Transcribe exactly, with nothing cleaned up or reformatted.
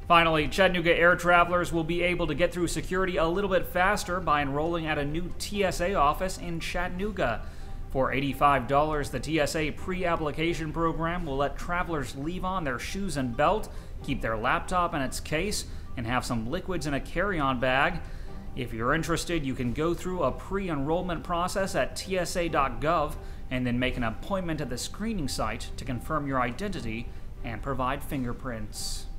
Finally, Chattanooga air travelers will be able to get through security a little bit faster by enrolling at a new T S A office in Chattanooga. For eighty-five dollars, the T S A Pre Application Program will let travelers leave on their shoes and belt, keep their laptop in its case, and have some liquids in a carry-on bag. If you're interested, you can go through a pre-enrollment process at T S A dot gov and then make an appointment at the screening site to confirm your identity and provide fingerprints.